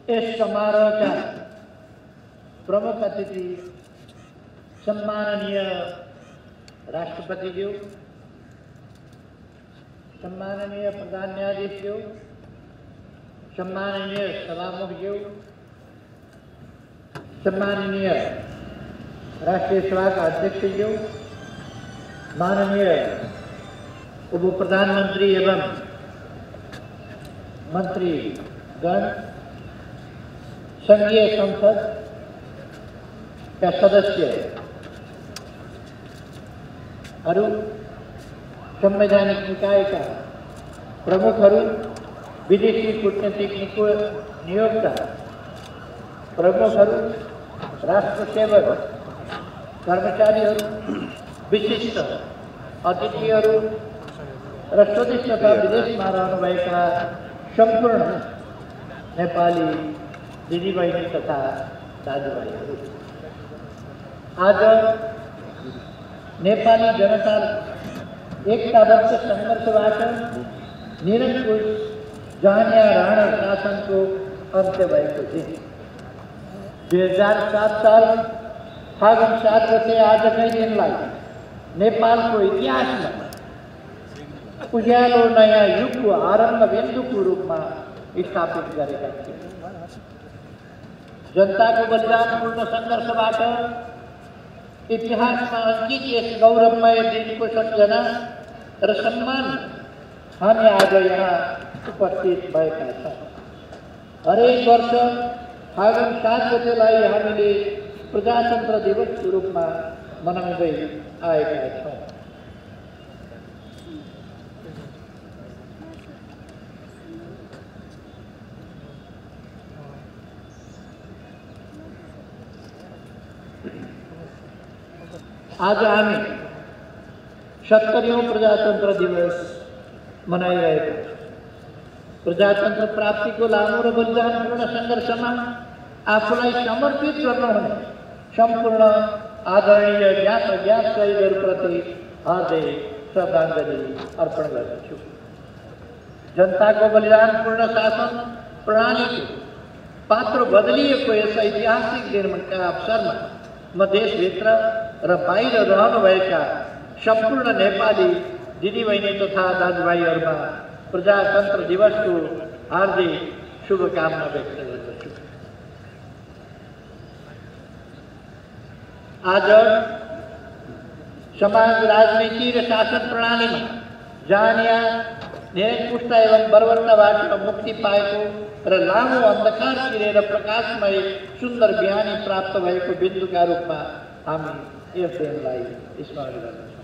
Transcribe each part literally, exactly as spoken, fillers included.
इस समारोह का प्रमुख अतिथि सम्माननीय राष्ट्रपति जी, सम्माननीय प्रधान न्यायाधीश जी, सम्माननीय सभामुख जी, सम्माननीय राष्ट्रीय सभा का अध्यक्ष जी, माननीय उप प्रधानमंत्री एवं मंत्री गण, संघीय संसद का सदस्य अरु, संवैधानिक निकाय का प्रमुख अरु, विदेशी कूटनीतिक नियोक्ता प्रमुख अरु, राष्ट्र सेवक कर्मचारी विशिष्ट अतिथि र स्वदेश तथा विदेश में रहनुभएका संपूर्ण नेपाली दिदीबहिनी तथा दाजुभाइहरू, आज नेपाली जनता एकताबद्ध संघर्षबाट निरंकुश जहानिया राणा शासनको अन्त्य भएको दिन दुई हजार सात साल फागुन सात गते आजकै दिनलाई नेपालको इतिहासमा उज्यालो नयाँ युगको आरम्भ बिन्दुको रूपमा स्थापित गरेका थिए। जनताको बलिदानपूर्ण सङ्घर्षबाट इतिहासमा अंकित यस गौरवमय दिनको सम्झना र सम्मान हामी आज यहाँ उपस्थित भएका छौँ। हरेक वर्ष फागुन सात गतेलाई हामीले प्रजातन्त्र दिवसको रूपमा मनाउँदै आएका छौँ। आज हामी सत्तरीौं प्रजातन्त्र दिवस मनाइरहेका छौँ। प्रजातन्त्र प्राप्तिको लामो र बलिदानपूर्ण सङ्घर्षमा आफूलाई समर्पित गर्नुहुने सम्पूर्ण आदरणीय ज्ञात अज्ञात शहीदहरूप्रति हार्दिक श्रद्धाञ्जली अर्पण गर्दछु। जनताको बलिदानपूर्ण शासन प्रणालीको पात्र बदलिएको यस ऐतिहासिक दिनका अवसरमा म देशभित्र र बाहिर रहनुभएका सम्पूर्ण नेपाली दिदीबहिनी तथा दाजुभाइहरूमा प्रजातन्त्र दिवसको हार्दिक शुभकामना व्यक्त गर्दछु। आज समाज, राजनीति र शासन प्रणालीमा जहानिया निरङ्कुशता एवं बर्बरताबाट मुक्ति पाएको र लामो अन्धकार चिरेर प्रकाशमय सुन्दर बिहानी प्राप्त भएको बिन्दुका रूपमा हामी यस दिनलाई स्मरण गर्दछौँ।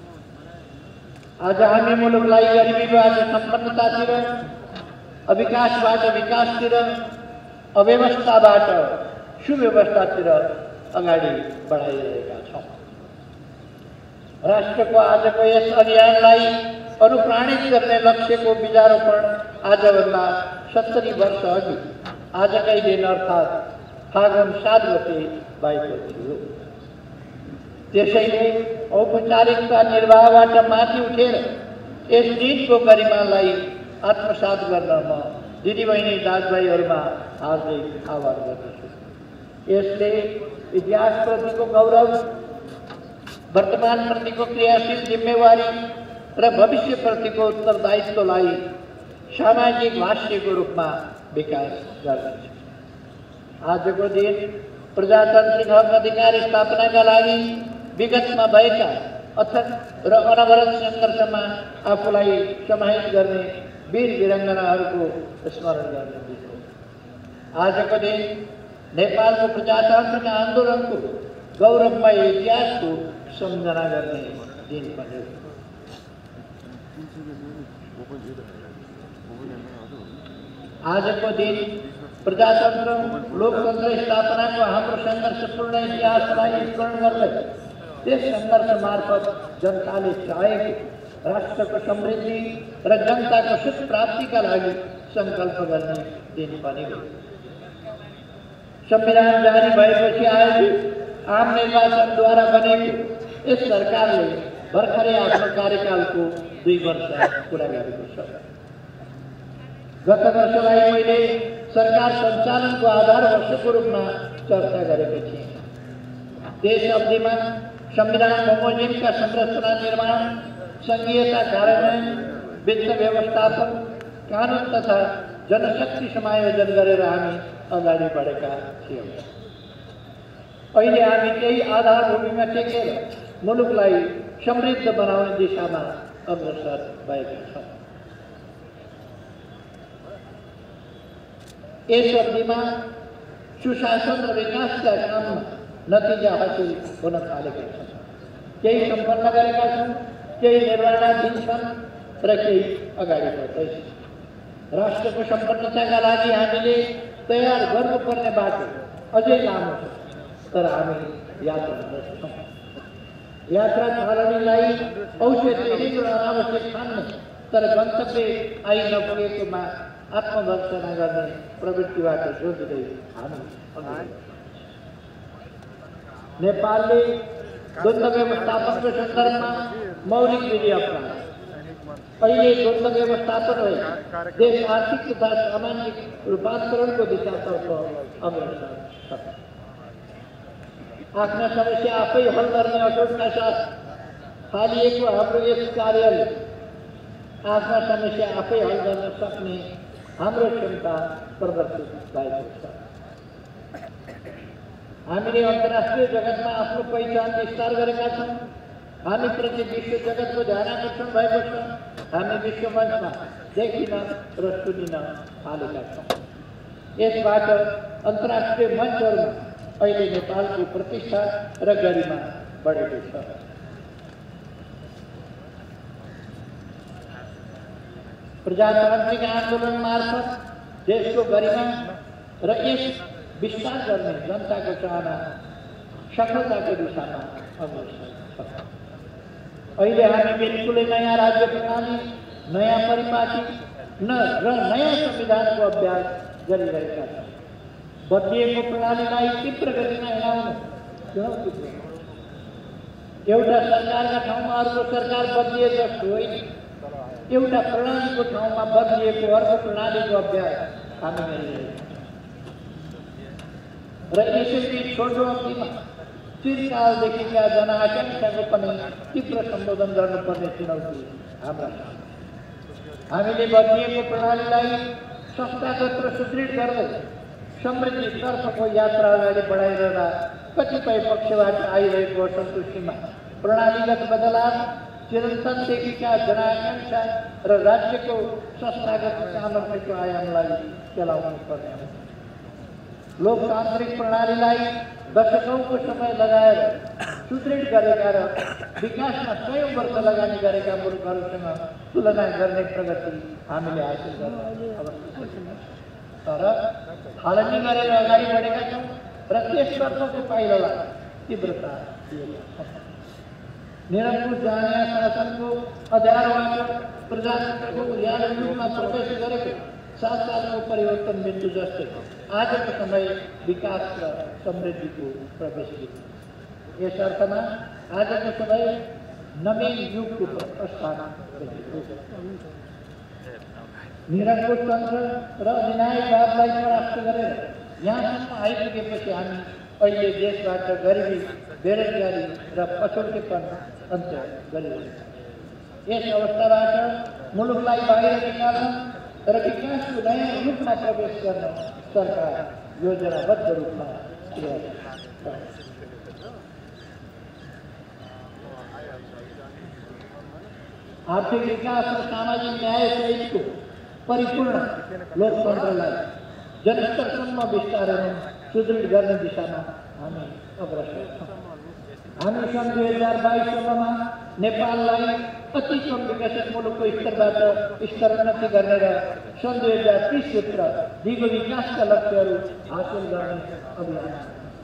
आज हामी मुलुकलाई गरिबीबाट सम्पन्नतातिर, अविकासबाट विकासतिर, अव्यवस्थाबाट सुव्यवस्थातिर अगाडि बढाइरहेका छौँ। राष्ट्रको आजको यस अभियानलाई अनुप्राणित गर्ने लक्ष्यको बीजारोपण आजभन्दा सत्तरी वर्ष अघि आजकै दिन अर्थात् फागुन सात गते भएको थियो। त्यसैले औपचारिकता निर्वाहबाट माथि उठेर यस दिनको गरिमालाई आत्मसात गर्न म दिदीबहिनी दाजुभाइहरूमा हार्दिक आभार गर्दछु। यसले इतिहासप्रतिको गौरव, वर्तमानप्रतिको क्रियाशील जिम्मेवारी र भविष्यप्रतिको उत्तरदायित्वलाई सामाजिक भाष्यको रूपमा विकास गर्दछ। आजको दिन प्रजातान्त्रिक हक अधिकार स्थापनाका लागि विगतमा भएका अथक र अनवरत सङ्घर्षमा आफूलाई समाहित गर्ने वीर वीराङ्गनाहरूको स्मरण गर्ने दिन हो। आजको दिन नेपालको प्रजातान्त्रिक आन्दोलनको गौरवमय इतिहासको सम्झना गर्ने दिन पनि हो। आजको दिन प्रजातन्त्र लोकतन्त्र स्थापनाको हाम्रो सङ्घर्षपूर्ण इतिहासलाई स्मरण गर्दै त्यस सङ्घर्ष मार्फत जनताले चाहेको राष्ट्रको समृद्धि र जनताको सुख प्राप्तिका लागि सङ्कल्प गर्ने दिन पनि हो। संविधान जारी भएपछि आयोजित आम निर्वाचनद्वारा बनेको यस सरकारले भर्खरै आफ्नो कार्यकालको दुई वर्ष पुरा गरेको छ। गत वर्षलाई मैले सरकार सञ्चालनको आधार वस्तुको रूपमा चर्चा गरेको थिए। त्यस अवधिमा संविधान बमोजिमका संरचना निर्माण, संघीयता कार्यान्वयन, वित्त व्यवस्थापन, कानुन तथा जनशक्ति समायोजन गरेर हामी अगाडि बढेका थियौँ। अहिले हामी त्यही आधारभूमिमा टेकेर मुलुकलाई समृद्ध बनाउने दिशामा अग्रसर भएका छौँ। यस अवधिमा सुशासन र विकासका काममा नतिजा हासिल हुन थालेका छन्। केही सम्पन्न गरेका छौँ, केही निर्माणाधीन छन् र केही अगाडि बढ्दैछ। राष्ट्रको सम्पन्नताका लागि हामीले तयार गर्नुपर्ने बाटो अझै लामो छ, तर हामी यात्रा गर्छौँ। यात्रा थालनीलाई औषधि र अनावश्यक ठान्ने तर गन्तव्य आइ नपुगेकोमा आत्मभर्सना गर्ने प्रवृत्तिबाट जोगिँदै हामी अगाडि नेपालले द्वन्द्व व्यवस्थापनको सन्दर्भमा मौलिक विधि अपनायो। अहिले द्वन्द्व व्यवस्थापन भई देश आर्थिक तथा सामाजिक रूपान्तरणको दिशातर्फ अग्रसर छ। आफ्ना समस्या आफै हल गर्ने अटोटका साथ थालिएको हाम्रो यस कार्यले आफ्ना समस्या आफै हल गर्न सक्ने हाम्रो क्षमता प्रदर्शित भएको छ। हामीले अन्तर्राष्ट्रिय जगतमा आफ्नो पहिचान विस्तार गरेका छौँ। हामी प्रति विश्व जगतको ध्यान आकर्षण भएको छ। हामी विश्व मञ्चमा देखिन र सुनिन थालेका छौँ। यसबाट अन्तर्राष्ट्रिय मञ्चहरूमा अहिले नेपालको प्रतिष्ठा र गरिमा बढेको छ। प्रजातान्त्रिक आन्दोलन मार्फत देशको गरिमा र यस विस्तार गर्ने जनताको चाहना सफलताको दिशामा अग्रसर छ। अहिले हामी बिल्कुलै नयाँ राज्य प्रणाली, नयाँ परिपाटी न र नयाँ संविधानको अभ्यास गरिरहेका छौँ। बदलिएको प्रणालीलाई तीव्र गतिमा हिँडाउनु चुनौतीपूर्ण। एउटा सरकारका ठाउँमा अर्को सरकार बदलिए जस्तो होइन, एउटा प्रणालीको ठाउँमा बदलिएको अर्को प्रणालीको अभ्यास हामी गरिरहेका छौँ। र यसैबीच छोटो अवधिमा चिरकालदेखिका जनआकांक्षाको पनि तीव्र सम्बोधन गर्नुपर्ने चुनौती हाम्रा छ। हामीले बदलिएको प्रणालीलाई संस्थागत र सुदृढ गर्दै समृद्धितर्फको यात्रा अगाडि बढाइरहँदा कतिपय पक्षबाट आइरहेको असन्तुष्टिमा प्रणालीगत बदलाव, चिरन्तनदेखिका जनआकांक्षा र राज्यको संस्थागत सामर्थ्यको आयामलाई चलाउनु पर्ने हो। लोकतान्त्रिक प्रणालीलाई दशकौंको समय लगाएर सुदृढ गरेका र विकासमा कयौं वर्ष लगानी गरेका मुलुकहरूसँग तुलना गर्ने प्रगति हामीले हासिल गर्न आवश्यक छ। तर थालनी गरेर अगाडि बढेका छौँ र त्यसतर्फको पाइलालाई तीव्रता दिएका छौँ। निरङ्कुश जाने शासनको अध्यारोबाट प्रजातन्त्रको उज्यालो युगमा प्रवेश गरेको सात सालको परिवर्तन बिन्दु जस्तै आजको समय विकास र समृद्धिको प्रवेश बिन्दु। यस अर्थमा आजको समय नवीन युगको प्रस्थान गरिएको छ। निरङ्कुश तन्त्र र अधिनायकवादलाई परास्त गरेर यहाँसम्म आइपुगेपछि हामी अहिले देशबाट गरिबी, बेरोजगारी र पछौटेपन अन्त्य गरिरहेका छौँ। यस अवस्थाबाट मुलुकलाई बाहिर निकाल्न र विकासको नयाँ युगमा प्रवेश गर्न सरकार योजनाबद्ध रूपमा क्रियाशील छ। आर्थिक विकास र सामाजिक न्याय सहितको परिपूर्ण लोकतन्त्रलाई जनस्तरसम्म विस्तार एवं सुदृढ गर्ने दिशामा हामी अग्रसर छौँ। हामी सन् दुई हजार बाइससम्ममा नेपाललाई अति कम विकसित मुलुकको स्तरबाट स्तरोन्नति गर्ने र सन् दुई हजार तीसभित्र दिगो विकासका लक्ष्यहरू हासिल गर्ने अभियान।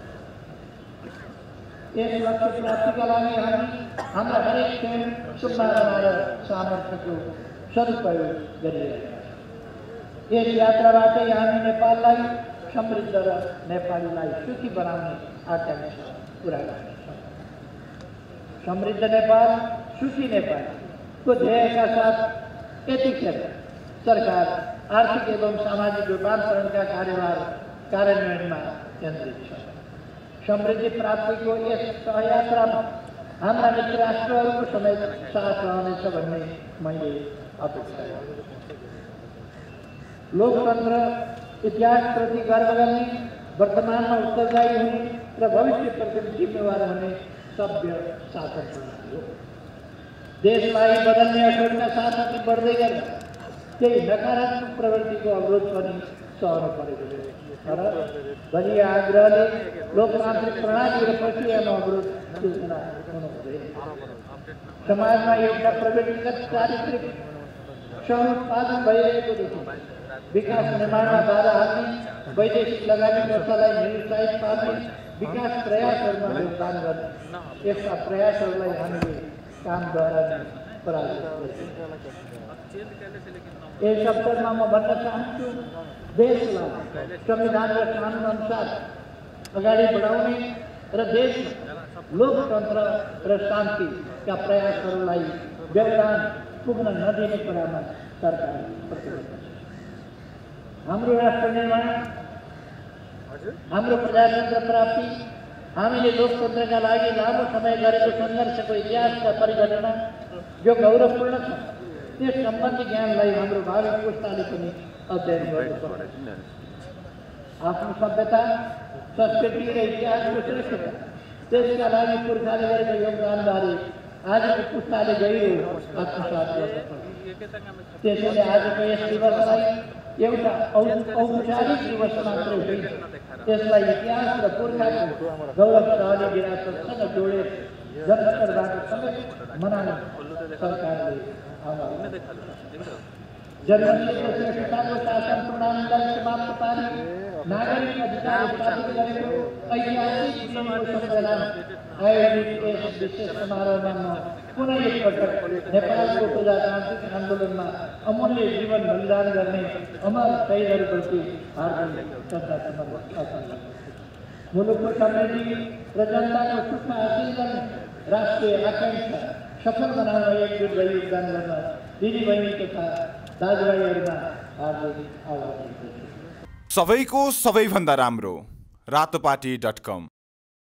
यस लक्ष्य प्राप्तिका लागि हामी हाम्रा हरेक क्षण सम्भावना र सामर्थ्यको सदुपयोग गरिरहेका छौँ। यस यात्राबाटै हामी नेपाललाई समृद्ध र नेपालीलाई सुखी बनाउने आकांक्षा पुरा गर्नेछौँ। समृद्ध नेपाल, सुखी नेपालको ध्येयका साथ यतिखेर सरकार आर्थिक एवं सामाजिक रूपान्तरणका कार्यभार कार्यान्वयनमा केन्द्रित छ। समृद्धि प्राप्तिको यस सहयात्रामा हाम्रा मित्र राष्ट्रहरूको समेत साथ रहनेछ भन्ने मैले अपेक्षा गर्छु। लोकतन्त्र इतिहासप्रति गर्व गर्ने, वर्तमानमा उत्तरदायी हुने र भविष्यप्रति जिम्मेवार हुने सभ्य शासन प्रणाली हो। देशलाई बदल्ने अठोटका साथ अघि बढ्दै गर्दा केही नकारात्मक प्रवृत्तिको अवरोध पनि सहनु परेको छ। तर बलिया आग्रहले लोकतान्त्रिक प्रणाली र प्रक्रियामा अवरोध सूचना हुनु हुँदैन। समाजमा एउटा प्रगतिगत चारित्रिक सह-उत्पादन भइरहेको देखिन्छ। विकास निर्माणमा बाधा हाल्ने, वैदेशिक लगानी व्यवस्थालाई निरुत्साहित पार्ने, विकास प्रयासहरूमा योगदान गर्ने यस्ता प्रयासहरूलाई हामीले कामद्वारा पराजित गर्छौँ। यस अवसरमा म भन्न चाहन्छु, देशलाई संविधान र कानुन अनुसार अगाडि बढाउने र देशमा लोकतन्त्र र शान्तिका प्रयासहरूलाई व्यवधान पुग्न नदिने कुरामा सरकार प्रतिबद्ध छ। हाम्रो राष्ट्र निर्माण, हाम्रो प्रजातन्त्र प्राप्ति, हामीले लोकतन्त्रका लागि लामो समय गरेको सङ्घर्षको इतिहासका परिघटना जो गौरवपूर्ण छ, त्यस सम्बन्धी ज्ञानलाई हाम्रो भावी पुस्ताले पनि अध्ययन गर्नुपर्छ। आफ्नो सभ्यता, संस्कृति र इतिहासको श्रेष्ठता, त्यसका लागि पुर्खाले गरेको योगदानबारे आजको पुस्ताले गहिरो आत्मसात गर्नुपर्छ। त्यसैले आजको यस दिवसलाई एउटा औपचारिक दिवस मात्र होइन, यसलाई इतिहास र पुर्खाको गौरवशाली विरासतसँग जोडेर जनस्तरबाट समेत मनाउन सरकारले जनमतको श्रेष्ठताको शासन प्रणालीलाई समाप्त पारी नागरिक अधिकार स्थापित गरेको ऐतिहासिक दिनको सम्मेलन आयोजित यस विशेष समारोहमा म पुनः एकपटक नेपालको प्रजातान्त्रिक आन्दोलनमा अमूल्य जीवन बलिदान गर्ने अमर शहीदहरूप्रति हार्दिक श्रद्धा समर्पण गर्छु। मुलुकको समृद्धि र जनताको सुखमा हासिल गर्ने राष्ट्रिय आकांक्षा सफल बनाउन एकजुट भई योगदान गर्न दिदीबहिनी तथा दाजुभाइहरूमा हार्दिक आह्वान गर्छु। सबैको सबैभन्दा राम्रो रातोपाटी डट कम।